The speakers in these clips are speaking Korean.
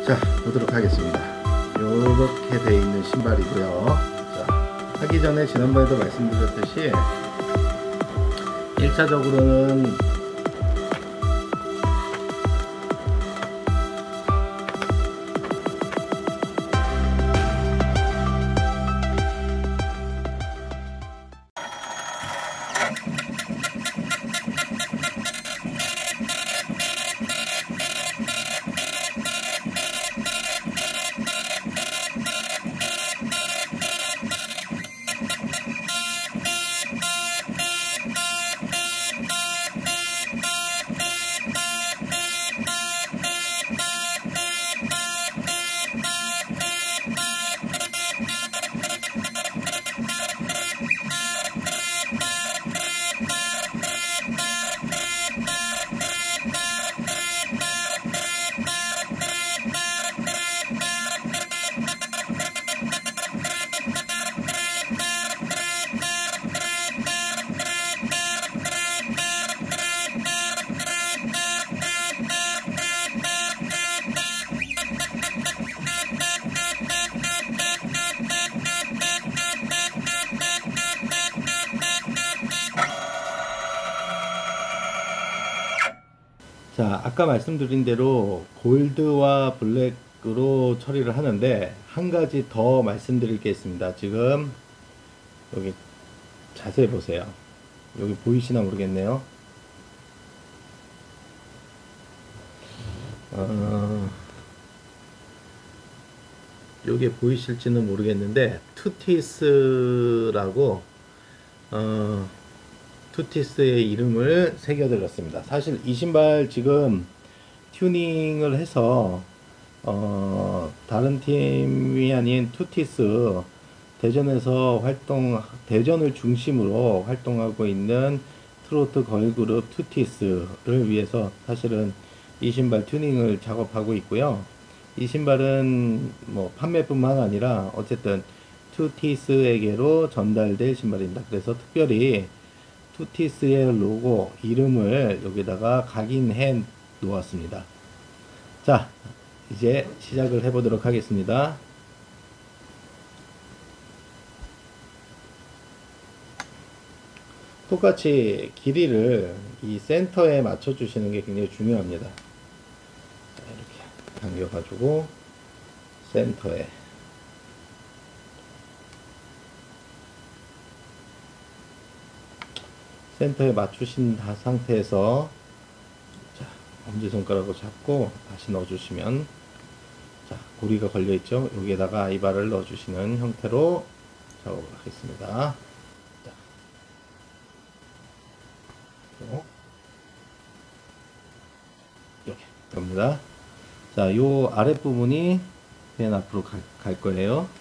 자, 보도록 하겠습니다. 요렇게 되어 있는 신발이고요. 자, 하기 전에 지난번에도 말씀드렸듯이 1차적으로는 자, 아까 말씀드린 대로 골드와 블랙으로 처리를 하는데 한 가지 더 말씀드릴 게 있습니다. 지금 여기 자세히 보세요. 여기 보이시나 모르겠네요. 여기 보이실지는 모르겠는데 투티스라고 투티스의 이름을 새겨드렸습니다. 사실 이 신발 지금 튜닝을 해서 다른 팀이 아닌 투티스 대전에서 대전을 중심으로 활동하고 있는 트로트 걸그룹 투티스를 위해서 사실은 이 신발 튜닝을 작업하고 있고요. 이 신발은 뭐 판매뿐만 아니라 어쨌든 투티스에게로 전달될 신발입니다. 그래서 특별히 투티스의 로고 이름을 여기다가 각인해 놓았습니다. 자, 이제 시작을 해 보도록 하겠습니다. 똑같이 길이를 이 센터에 맞춰 주시는 게 굉장히 중요합니다. 자, 이렇게 당겨 가지고 센터에 맞추신 상태에서 자, 엄지손가락으로 잡고 다시 넣어주시면 자, 고리가 걸려있죠. 여기에다가 이발을 넣어주시는 형태로 작업을 하겠습니다. 자, 이렇게 됩니다. 자, 요 아랫부분이 맨 앞으로 갈 거예요.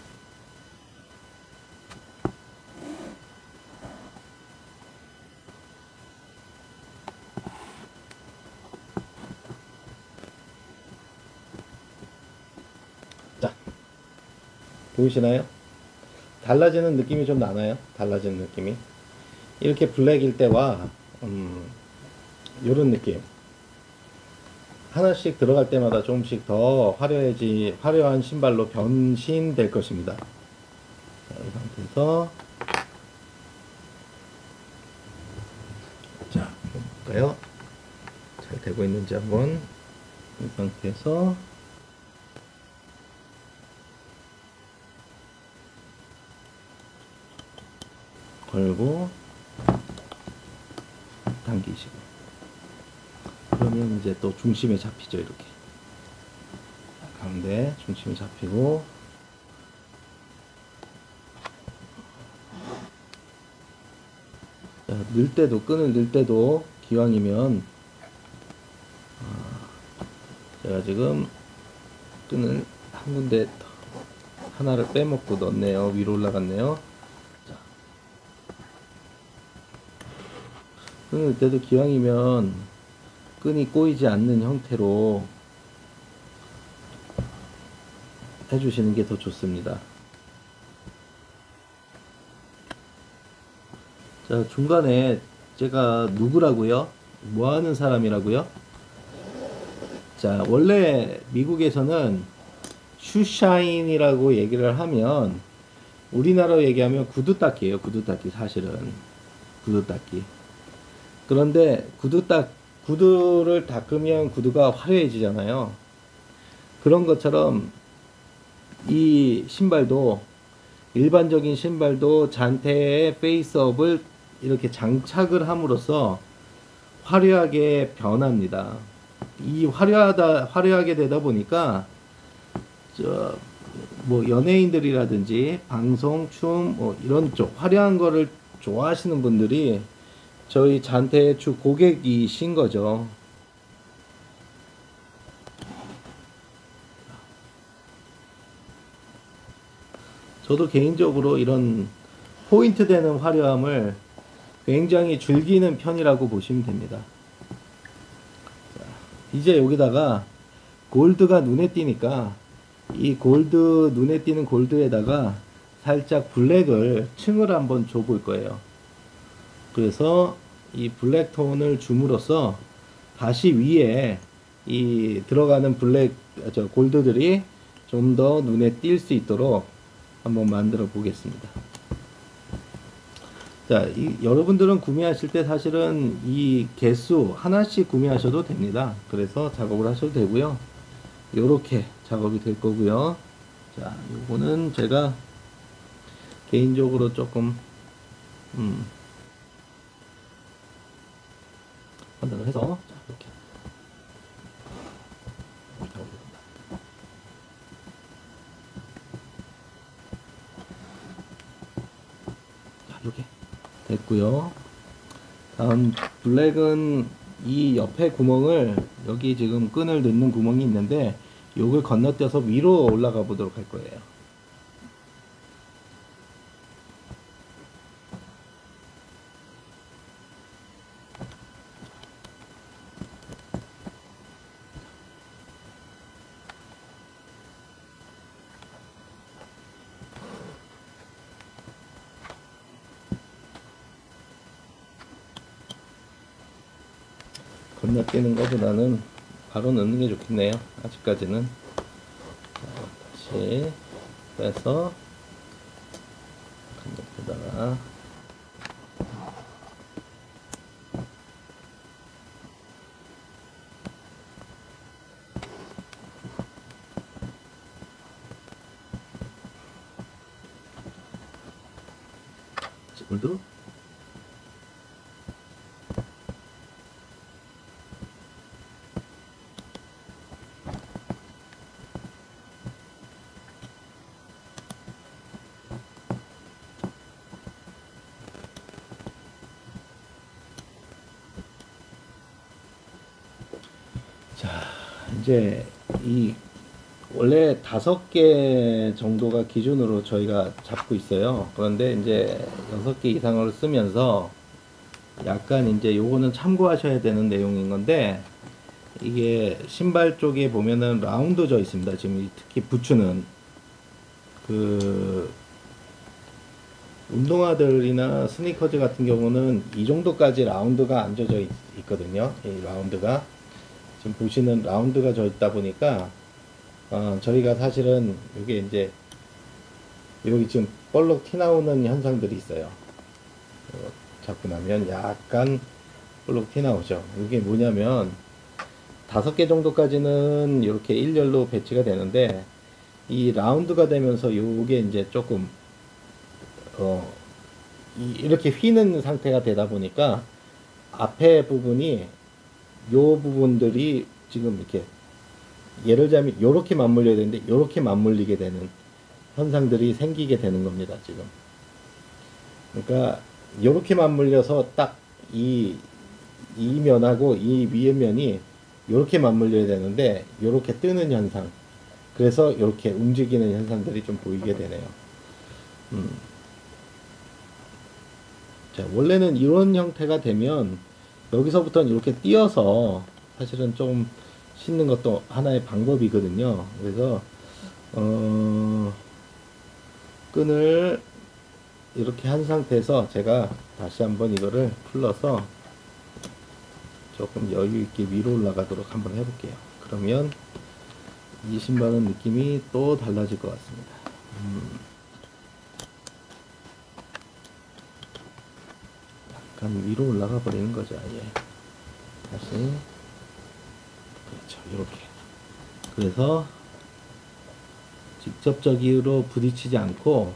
자, 보이시나요? 달라지는 느낌이 좀 나나요? 달라지는 느낌이. 이렇게 블랙일 때와 요런 느낌. 하나씩 들어갈 때마다 조금씩 더 화려한 신발로 변신될 것입니다. 자, 이 상태에서 자, 볼까요? 잘 되고 있는지 한번. 이 상태에서 걸고 당기시고 그러면 이제 또 중심에 잡히죠. 이렇게 가운데 중심에 잡히고 자, 끈을 넣을 때도 기왕이면 제가 지금 끈을 한 군데 하나를 빼먹고 넣었네요. 위로 올라갔네요. 끈을 넣을 때도 기왕이면 끈이 꼬이지 않는 형태로 해주시는 게 더 좋습니다. 자, 중간에 제가 누구라고요? 뭐 하는 사람이라고요? 자, 원래 미국에서는 슈샤인이라고 얘기를 하면 우리나라로 얘기하면 구두닦이에요. 구두닦이 사실은 구두닦이. 그런데 구두를 닦으면 구두가 화려해지잖아요. 그런 것처럼 이 신발도 일반적인 신발도 잔태의 페이스업을 이렇게 장착을 함으로써 화려하게 변합니다. 이 화려하게 되다 보니까 뭐 연예인들이라든지 방송, 춤 뭐 이런 쪽 화려한 거를 좋아하시는 분들이 저희 잔태의 주 고객이신 거죠. 저도 개인적으로 이런 포인트 되는 화려함을 굉장히 즐기는 편이라고 보시면 됩니다. 이제 여기다가 골드가 눈에 띄니까 이 눈에 띄는 골드에다가 살짝 블랙을 층을 한번 줘 볼 거예요. 그래서 이 블랙 톤을 줌으로써 다시 위에 이 들어가는 골드들이 좀 더 눈에 띌 수 있도록 한번 만들어 보겠습니다. 자, 여러분들은 구매하실 때 사실은 이 개수 하나씩 구매하셔도 됩니다. 그래서 작업을 하셔도 되고요. 요렇게 작업이 될 거고요. 자, 요거는 제가 개인적으로 조금 판단을 해서 자, 이렇게 자, 이렇게 됐고요. 다음 블랙은 이 옆에 구멍을 여기 지금 끈을 넣는 구멍이 있는데 요걸 건너뛰어서 위로 올라가 보도록 할 거예요. 건너뛰는 것보다는 바로 넣는 게 좋겠네요. 아직까지는. 자, 다시 빼서 건너뛰다가 오늘도 자, 이제 이 원래 5개 정도가 기준으로 저희가 잡고 있어요. 그런데 이제 6개 이상을 쓰면서 약간 이제 요거는 참고하셔야 되는 내용인 건데 이게 신발 쪽에 보면은 라운드져 있습니다. 지금 특히 부츠는 그 운동화들이나 스니커즈 같은 경우는 이 정도까지 라운드가 안 져져 있거든요. 이 라운드가 지금 보시는 라운드가 져 있다 보니까 저희가 사실은 이게 이제 여기 지금 볼록 티 나오는 현상들이 있어요. 잡고 나면 약간 볼록 티 나오죠. 이게 뭐냐면 5개 정도까지는 이렇게 일렬로 배치가 되는데 이 라운드가 되면서 요게 이제 조금 이렇게 휘는 상태가 되다 보니까 앞에 부분이 요 부분들이 지금 이렇게 예를 들자면 요렇게 맞물려야 되는데 요렇게 맞물리게 되는 현상들이 생기게 되는 겁니다. 지금 그러니까 요렇게 맞물려서 딱 이 면하고 이 위에 면이 요렇게 맞물려야 되는데 요렇게 뜨는 현상, 그래서 요렇게 움직이는 현상들이 좀 보이게 되네요. 자, 원래는 이런 형태가 되면 여기서부터는 이렇게 띄어서 사실은 좀 신는 것도 하나의 방법이거든요. 그래서 끈을 이렇게 한 상태에서 제가 다시 한번 이거를 풀러서 조금 여유 있게 위로 올라가도록 한번 해볼게요. 그러면 이 신발은 느낌이 또 달라질 것 같습니다. 약간 위로 올라가 버리는 거죠. 아예 다시 그렇죠. 이렇게. 그래서 직접적으로 부딪히지 않고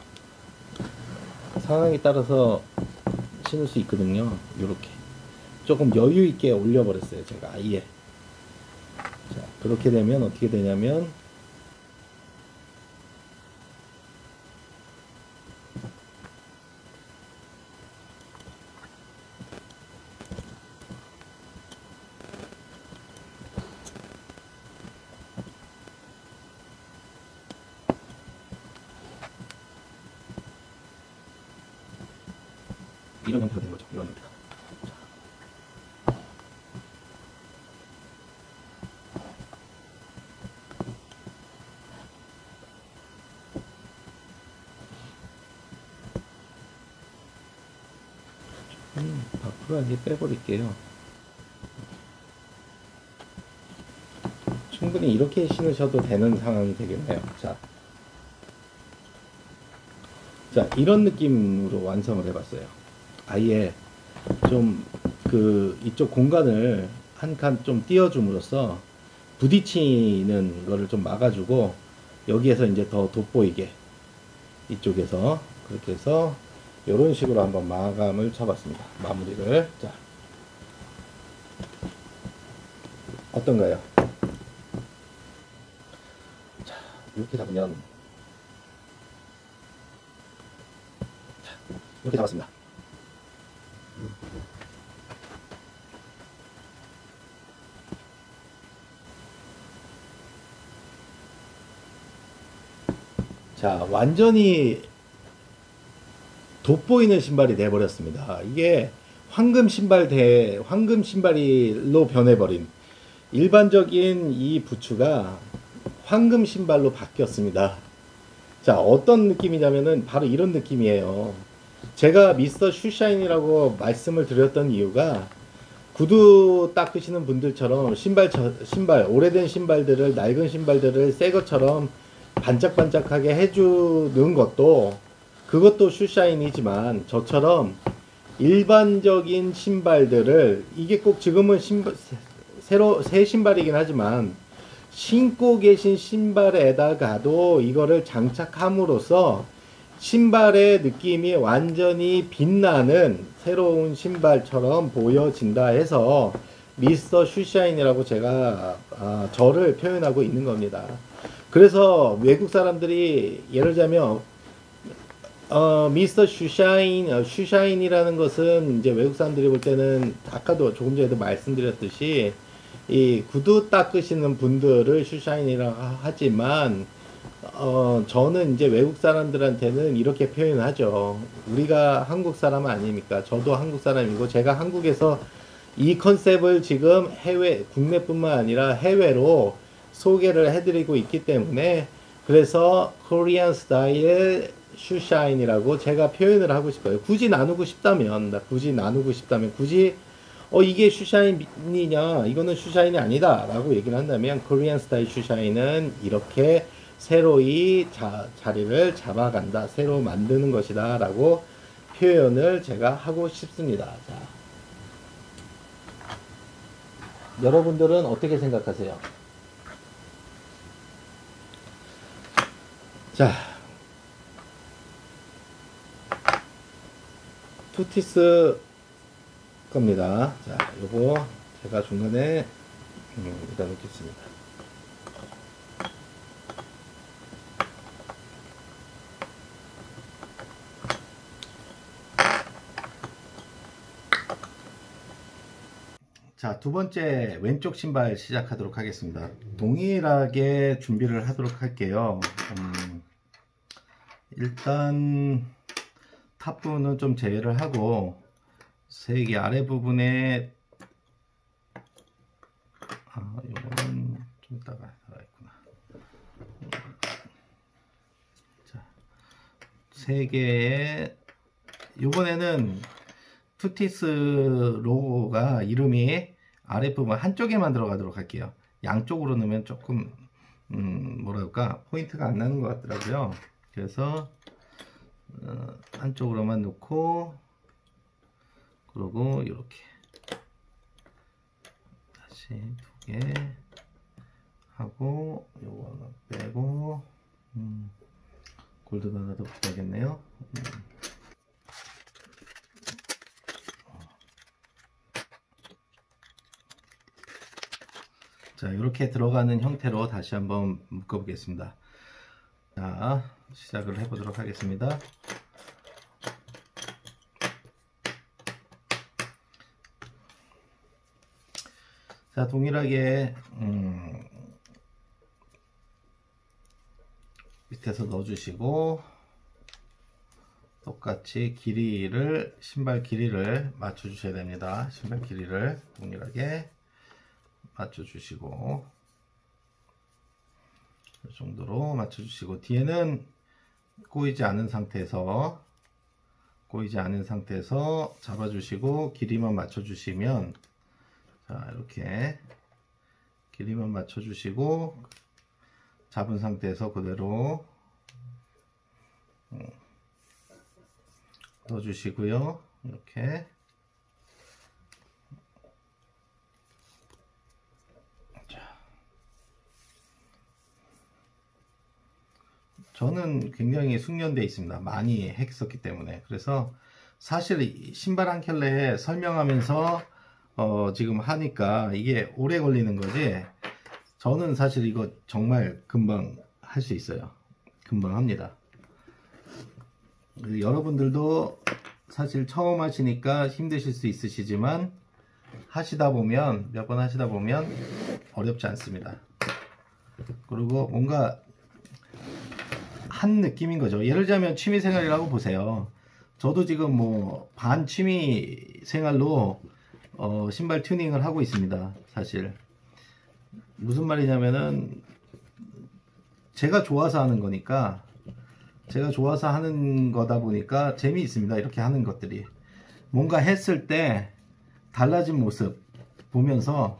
상황에 따라서 신을 수 있거든요. 이렇게 조금 여유 있게 올려 버렸어요. 제가 아예. 자, 그렇게 되면 어떻게 되냐면 이런 형태가 되는 거죠. 이런 형태가. 밖으로 아예 빼버릴게요. 충분히 이렇게 신으셔도 되는 상황이 되겠네요. 자, 이런 느낌으로 완성을 해봤어요. 아예 좀 이쪽 공간을 한 칸 좀 띄워줌으로써 부딪히는 거를 좀 막아주고 여기에서 이제 더 돋보이게 이쪽에서 그렇게 해서 이런 식으로 한번 마감을 쳐봤습니다. 마무리를. 자, 어떤가요? 자, 이렇게 잡으면 자, 이렇게 잡았습니다. 자, 완전히 돋보이는 신발이 돼버렸습니다. 이게 황금 신발로 변해버린 일반적인 이 부츠가 황금 신발로 바뀌었습니다. 자, 어떤 느낌이냐면은 바로 이런 느낌이에요. 제가 미스터 슈샤인이라고 말씀을 드렸던 이유가 구두 닦으시는 분들처럼 오래된 신발들을, 낡은 신발들을 새 것처럼 반짝반짝하게 해주는 그것도 슈샤인이지만 저처럼 일반적인 신발들을, 이게 꼭 지금은 새 신발이긴 하지만 신고 계신 신발에다가도 이거를 장착함으로써 신발의 느낌이 완전히 빛나는 새로운 신발처럼 보여진다 해서 미스터 슈샤인이라고 제가 저를 표현하고 있는 겁니다. 그래서 외국 사람들이 예를 들자면 미스터 슈샤인이라는 것은 이제 외국 사람들이 볼 때는 아까도 조금 전에도 말씀드렸듯이 이 구두 닦으시는 분들을 슈샤인이라고 하지만 저는 이제 외국 사람들한테는 이렇게 표현하죠. 우리가 한국 사람 아닙니까? 저도 한국 사람이고 제가 한국에서 이 컨셉을 지금 국내뿐만 아니라 해외로 소개를 해드리고 있기 때문에 그래서 코리안 스타일 슈샤인이라고 제가 표현을 하고 싶어요. 굳이 나누고 싶다면 굳이 이게 슈샤인이냐 이거는 슈샤인이 아니다 라고 얘기를 한다면 코리안 스타일 슈샤인은 이렇게 새로이 자리를 잡아간다, 새로 만드는 것이다 라고 표현을 제가 하고 싶습니다. 자, 여러분들은 어떻게 생각하세요? 자, 투티스 겁니다. 자, 요거 제가 중간에 여기다 놓겠습니다. 자, 두 번째 왼쪽 신발 시작하도록 하겠습니다. 동일하게 준비를 하도록 할게요. 일단 탑 부분은 좀 제외를 하고 세개 아래 부분에 요거는 좀 이따가 들어있구나. 자, 세 개의 요번에는 투티스 로고가 이름이 아랫부분 한쪽에만 들어가도록 할게요. 양쪽으로 넣으면 조금 뭐랄까 포인트가 안 나는 것 같더라고요. 그래서 한쪽으로만 놓고, 그리고 이렇게 다시 2개 하고 요거는 빼고, 골드가 하나 더 붙여야겠네요. 자, 이렇게 들어가는 형태로 다시 한번 묶어 보겠습니다. 자, 시작을 해 보도록 하겠습니다. 자, 동일하게 밑에서 넣어주시고, 똑같이 길이를, 신발 길이를 맞춰 주셔야 됩니다. 신발 길이를 동일하게 맞춰 주시고, 이 정도로 맞춰 주시고, 뒤에는 꼬이지 않은 상태에서 잡아 주시고, 길이만 맞춰 주시면, 자, 이렇게 길이만 맞춰 주시고, 잡은 상태에서 그대로 넣어 주시고요. 이렇게. 저는 굉장히 숙련되어 있습니다. 많이 했었기 때문에. 그래서 사실 신발 한 켤레 설명하면서 지금 하니까 이게 오래 걸리는 거지, 저는 사실 이거 정말 금방 할 수 있어요. 금방 합니다. 여러분들도 사실 처음 하시니까 힘드실 수 있으시지만, 하시다 보면, 몇 번 하시다 보면 어렵지 않습니다. 그리고 뭔가 한 느낌인 거죠. 예를 들자면 취미생활이라고 보세요. 저도 지금 뭐 반 취미생활로 신발 튜닝을 하고 있습니다. 사실 무슨 말이냐면은, 제가 좋아서 하는 거니까, 제가 좋아서 하는 거다 보니까 재미있습니다. 이렇게 하는 것들이 뭔가 했을 때 달라진 모습 보면서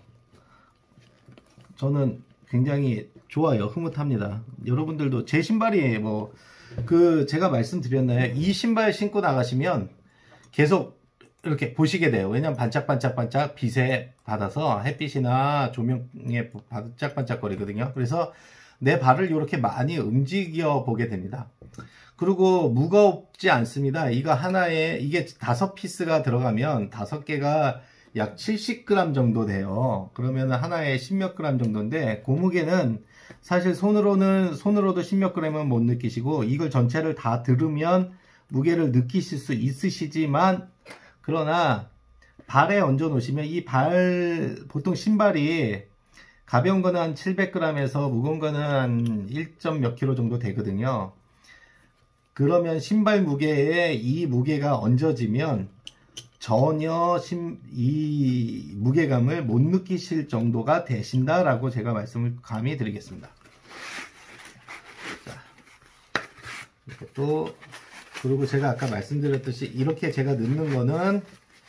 저는 굉장히 좋아요. 흐뭇합니다. 여러분들도 제 신발이 뭐 제가 말씀드렸나요? 이 신발 신고 나가시면 계속 이렇게 보시게 돼요. 왜냐면 반짝반짝반짝 빛에 받아서, 햇빛이나 조명에 반짝반짝거리거든요. 그래서 내 발을 이렇게 많이 움직여 보게 됩니다. 그리고 무겁지 않습니다. 이거 하나에, 이게 5피스가 들어가면 5개가 약 70g 정도 돼요. 그러면 하나에 10몇 g 정도인데, 그 무게는 사실 손으로도 10몇 g은 못 느끼시고, 이걸 전체를 다 들으면 무게를 느끼실 수 있으시지만, 그러나 발에 얹어 놓으시면 보통 신발이 가벼운 거는 한 700g에서 무거운 거는 한 1점 몇 kg 정도 되거든요. 그러면 신발 무게에 이 무게가 얹어지면 전혀 이 무게감을 못 느끼실 정도가 되신다라고 제가 말씀을 감히 드리겠습니다. 자, 이렇게 또, 그리고 제가 아까 말씀드렸듯이 이렇게 제가 넣는 거는,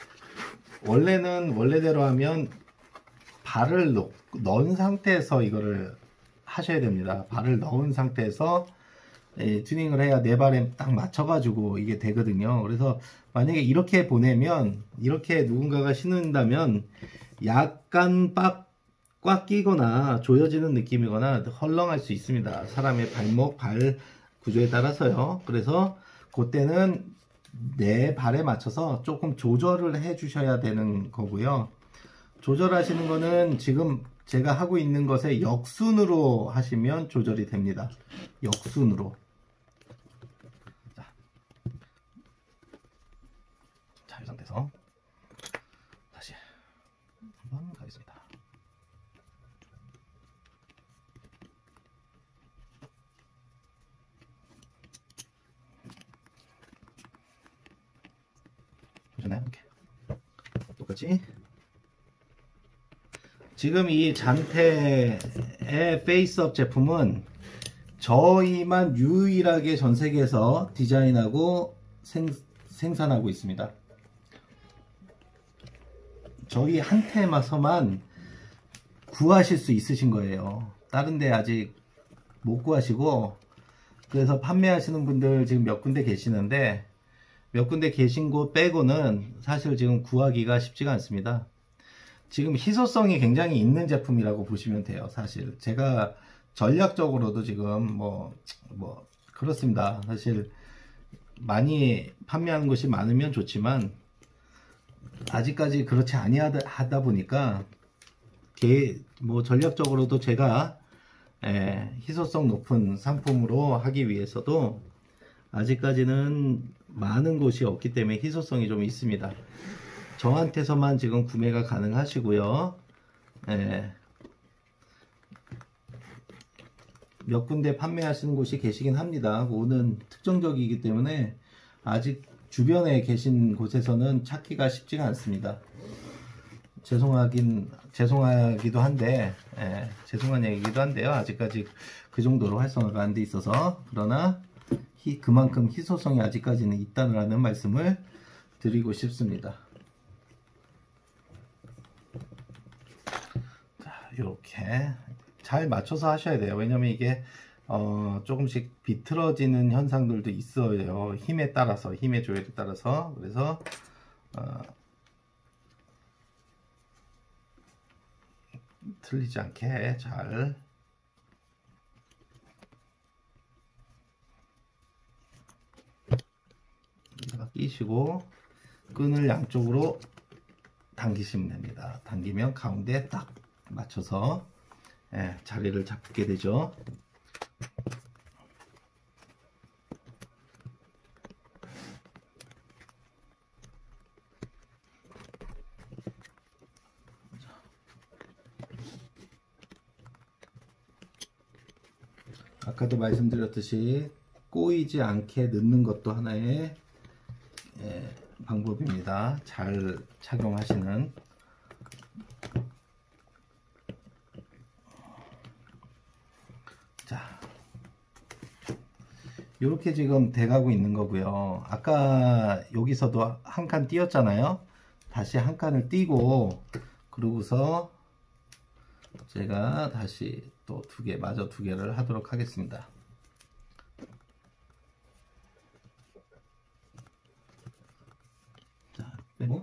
원래대로 하면 발을 넣은 상태에서 이거를 하셔야 됩니다. 발을 넣은 상태에서 튜닝을 해야 내 발에 딱 맞춰가지고 이게 되거든요. 그래서 만약에 이렇게 보내면, 이렇게 누군가가 신는다면 약간 꽉 끼거나 조여지는 느낌이거나 헐렁할 수 있습니다. 사람의 발 구조에 따라서요. 그래서 그때는 내 발에 맞춰서 조금 조절을 해 주셔야 되는 거고요. 조절하시는 거는 지금 제가 하고 있는 것에 역순으로 하시면 조절이 됩니다. 역순으로. 자, 이 상태에서 다시 한번 가겠습니다. 보셨나요? 이렇게 똑같이. 지금 이 잔태의 페이스업 제품은 저희만 유일하게 전 세계에서 디자인하고 생산하고 있습니다. 저희 한테마서만 구하실 수 있으신 거예요. 다른데 아직 못 구하시고, 그래서 판매하시는 분들 지금 몇 군데 계시는데, 몇 군데 계신 곳 빼고는 사실 지금 구하기가 쉽지가 않습니다. 지금 희소성이 굉장히 있는 제품이라고 보시면 돼요. 사실 제가 전략적으로도 지금 뭐 그렇습니다. 사실 많이 판매하는 것이 많으면 좋지만 아직까지 그렇지 아니하다 보니까 뭐 전략적으로도 제가 희소성 높은 상품으로 하기 위해서도 아직까지는 많은 곳이 없기 때문에 희소성이 좀 있습니다. 저한테서만 지금 구매가 가능하시고요. 몇 군데 판매하시는 곳이 계시긴 합니다. 그거는 특정적이기 때문에 아직 주변에 계신 곳에서는 찾기가 쉽지가 않습니다. 죄송하기도 한데, 죄송한 얘기기도 한데요. 아직까지 그 정도로 활성화가 안 돼 있어서. 그러나 그만큼 희소성이 아직까지는 있다는 말씀을 드리고 싶습니다. 자, 이렇게 잘 맞춰서 하셔야 돼요. 왜냐면 이게 조금씩 비틀어지는 현상들도 있어요. 힘에 따라서, 힘의 조절에 따라서. 그래서 틀리지 않게 잘 끼시고 끈을 양쪽으로 당기시면 됩니다. 당기면 가운데 딱 맞춰서 자리를 잡게 되죠. 아까도 말씀드렸듯이 꼬이지 않게 넣는 것도 하나의 방법입니다. 잘 착용하시는. 자, 이렇게 지금 돼가고 있는 거고요. 아까 여기서도 한 칸 띄었잖아요. 다시 한 칸을 띄고 그러고서 제가 다시 또 마저 두 개를 하도록 하겠습니다. 자, 빼고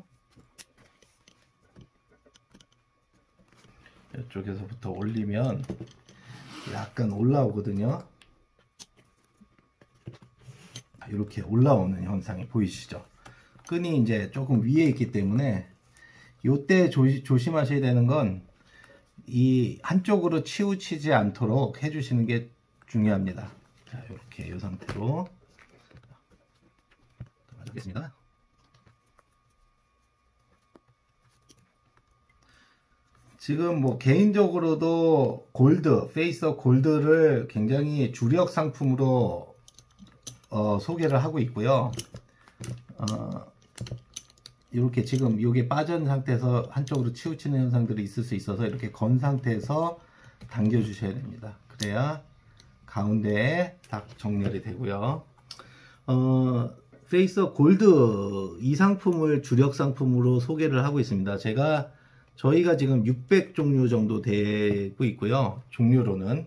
이쪽에서부터 올리면 약간 올라오거든요. 이렇게 올라오는 현상이 보이시죠? 끈이 이제 조금 위에 있기 때문에 이때 조심하셔야 되는 건 이 한쪽으로 치우치지 않도록 해주시는 게 중요합니다. 자, 이렇게 이 상태로 맞겠습니다. 지금 뭐 개인적으로도 페이서 골드를 굉장히 주력 상품으로 소개를 하고 있고요. 이렇게 지금 이게 빠진 상태에서 한쪽으로 치우치는 현상들이 있을 수 있어서 이렇게 건 상태에서 당겨 주셔야 됩니다. 그래야 가운데에 딱 정렬이 되고요. 페이서 골드 이 상품을 주력 상품으로 소개를 하고 있습니다. 저희가 지금 600종류 정도 되고 있고요. 종류로는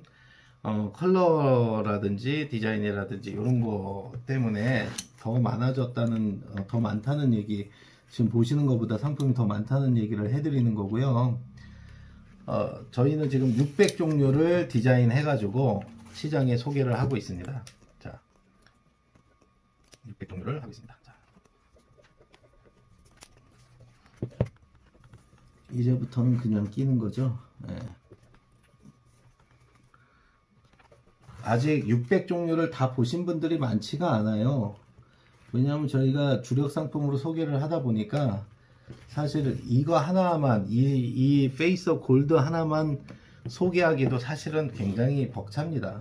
컬러라든지 디자인이라든지 이런 거 때문에 더 많다는 얘기, 지금 보시는 것보다 상품이 더 많다는 얘기를 해드리는 거고요. 저희는 지금 600종류를 디자인해 가지고 시장에 소개를 하고 있습니다. 자, 600종류를 하고 있습니다. 자, 이제부터는 그냥 끼는 거죠. 아직 600종류를 다 보신 분들이 많지가 않아요. 왜냐하면 저희가 주력 상품으로 소개를 하다 보니까 사실 이거 하나만, 이 페이서 골드 하나만 소개하기도 사실은 굉장히 벅찹니다.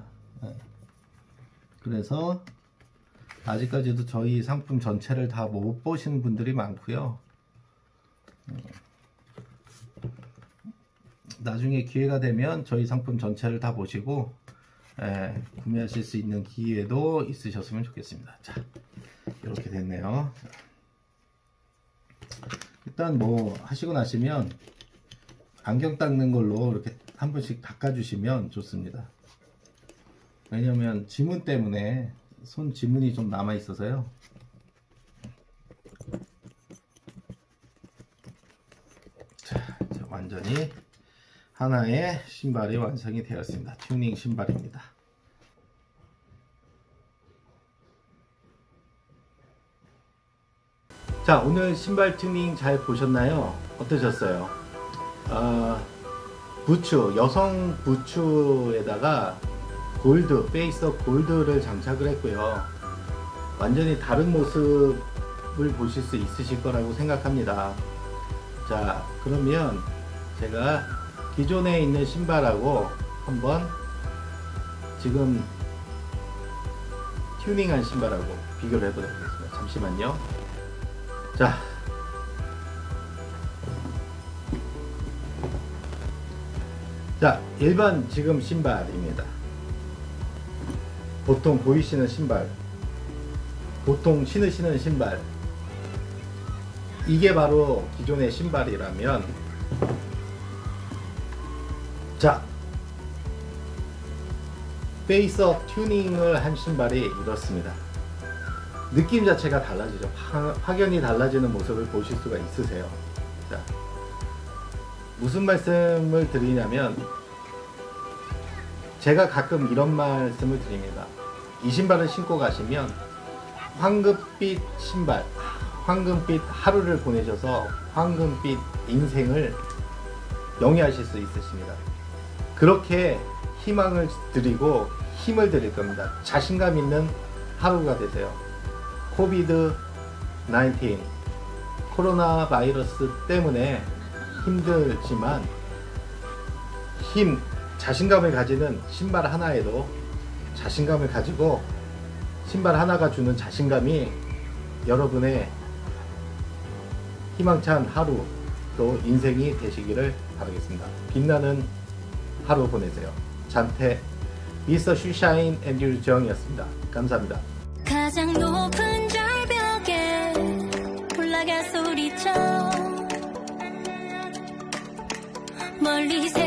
그래서 아직까지도 저희 상품 전체를 다 못 보시는 분들이 많고요. 나중에 기회가 되면 저희 상품 전체를 다 보시고 구매하실 수 있는 기회도 있으셨으면 좋겠습니다. 자, 이렇게 됐네요. 일단 뭐 하시고 나시면 안경 닦는 걸로 이렇게 한 번씩 닦아주시면 좋습니다. 왜냐면 지문 때문에 손 지문이 좀 남아 있어서요. 자, 이제 완전히 하나의 신발이 완성이 되었습니다. 튜닝 신발입니다. 자, 오늘 신발 튜닝 잘 보셨나요? 어떠셨어요? 부츠, 여성 부츠에다가 골드, 페이스업 골드를 장착을 했고요. 완전히 다른 모습을 보실 수 있으실 거라고 생각합니다. 자, 그러면 제가 기존에 있는 신발하고 한번 지금 튜닝한 신발하고 비교를 해보도록 하겠습니다. 잠시만요. 자, 일반 지금 신발입니다. 보통 보이시는 신발, 보통 신으시는 신발, 이게 바로 기존의 신발이라면, 자, 페이스업 튜닝을 한 신발이 이렇습니다. 느낌 자체가 달라지죠. 확연히 달라지는 모습을 보실 수가 있으세요. 자, 무슨 말씀을 드리냐면, 제가 가끔 이런 말씀을 드립니다. 이 신발을 신고 가시면 황금빛 신발, 황금빛 하루를 보내셔서 황금빛 인생을 영위하실 수 있으십니다. 그렇게 희망을 드리고 힘을 드릴 겁니다. 자신감 있는 하루가 되세요. 코비드 19 코로나 바이러스 때문에 힘들지만 자신감을 가지는 신발 하나에도 자신감을 가지고 신발 하나가 주는 자신감이 여러분의 희망찬 하루 또 인생이 되시기를 바라겠습니다. 빛나는 하루 보내세요. 잔태 미스터 슈샤인 앤드류 정이었습니다. 감사합니다. 가장 높은 절벽에 올라가 소리쳐 멀리